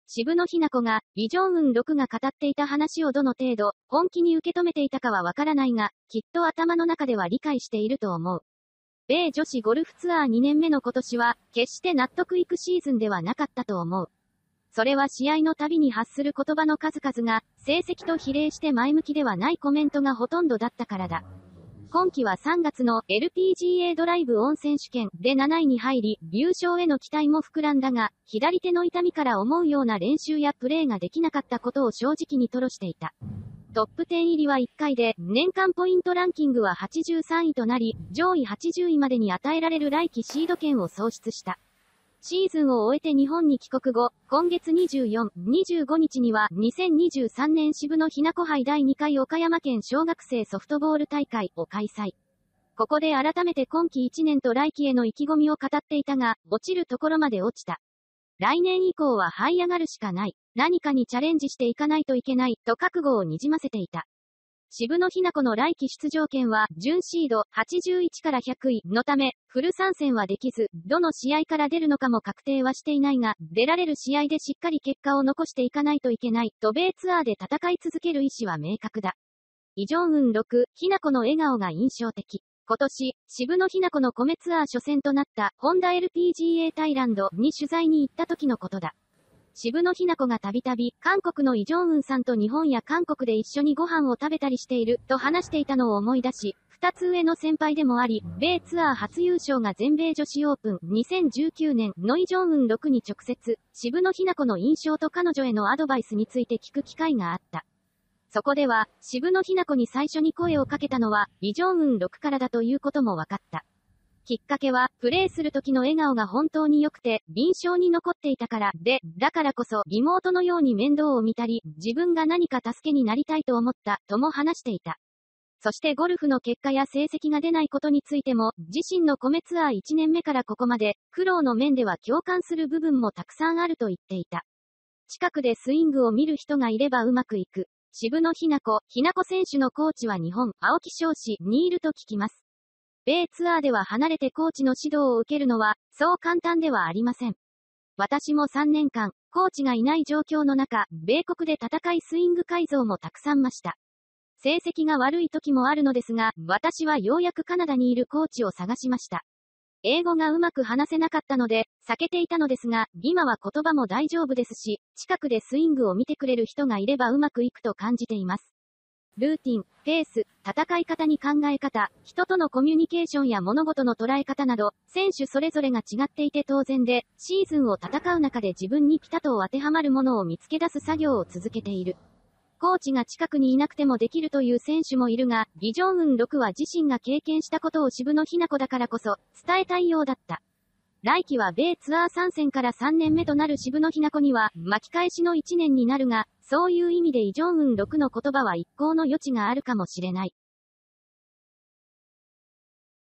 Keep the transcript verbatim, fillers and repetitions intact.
渋野日向子が、イ・ジョンウンろくが語っていた話をどの程度、本気に受け止めていたかはわからないが、きっと頭の中では理解していると思う。米女子ゴルフツアーにねんめの今年は、決して納得いくシーズンではなかったと思う。それは試合のたびに発する言葉の数々が、成績と比例して前向きではないコメントがほとんどだったからだ。今季はさんがつの エルピージーエー ドライブオン選手権でなないに入り、優勝への期待も膨らんだが、左手の痛みから思うような練習やプレーができなかったことを正直に吐露していた。トップじゅう入りはいっかいで、年間ポイントランキングははちじゅうさんいとなり、上位はちじゅういまでに与えられる来季シード権を喪失した。シーズンを終えて日本に帰国後、今月にじゅうよっか、にじゅうごにちにはにせんにじゅうさんねん渋野日向子杯だいにかい岡山県小学生ソフトボール大会を開催。ここで改めて今季いちねんと来季への意気込みを語っていたが、落ちるところまで落ちた。来年以降は這い上がるしかない。何かにチャレンジしていかないといけない、と覚悟をにじませていた。渋野日向子の来季出場権は、準シードはちじゅういちからひゃくいのため、フル参戦はできず、どの試合から出るのかも確定はしていないが、出られる試合でしっかり結果を残していかないといけない、と米ツアーで戦い続ける意思は明確だ。イ・ジョンウンろく、日向子の笑顔が印象的。今年、渋野日向子の米ツアー初戦となった、ホンダ エルピージーエー タイランドに取材に行った時のことだ。渋野日向子がたびたび、韓国のイ・ジョンウンさんと日本や韓国で一緒にご飯を食べたりしている、と話していたのを思い出し、二つ上の先輩でもあり、米ツアー初優勝が全米女子オープンにせんじゅうきゅうねんのイ・ジョンウンろくに直接、渋野日向子の印象と彼女へのアドバイスについて聞く機会があった。そこでは、渋野日向子に最初に声をかけたのは、イ・ジョンウンろくからだということも分かった。きっかけは、プレーする時の笑顔が本当に良くて、印象に残っていたから、で、だからこそ、リモートのように面倒を見たり、自分が何か助けになりたいと思った、とも話していた。そしてゴルフの結果や成績が出ないことについても、自身の米ツアーいちねんめからここまで、苦労の面では共感する部分もたくさんあると言っていた。近くでスイングを見る人がいればうまくいく。渋野日向子、日向子選手のコーチは日本、青木尚氏にいると聞きます。米ツアーでは離れてコーチの指導を受けるのは、そう簡単ではありません。私もさんねんかん、コーチがいない状況の中、米国で戦いスイング改造もたくさんました。成績が悪い時もあるのですが、私はようやくカナダにいるコーチを探しました。英語がうまく話せなかったので、避けていたのですが、今は言葉も大丈夫ですし、近くでスイングを見てくれる人がいればうまくいくと感じています。ルーティン、ペース、戦い方に考え方、人とのコミュニケーションや物事の捉え方など、選手それぞれが違っていて当然で、シーズンを戦う中で自分にピタと当てはまるものを見つけ出す作業を続けている。コーチが近くにいなくてもできるという選手もいるが、イ・ジョンウンろくは自身が経験したことを渋野日向子だからこそ、伝えたいようだった。来季は米ツアー参戦からさんねんめとなる渋野日向子には、巻き返しのいちねんになるが、そういう意味でイ・ジョンウンろくの言葉は一向の余地があるかもしれない。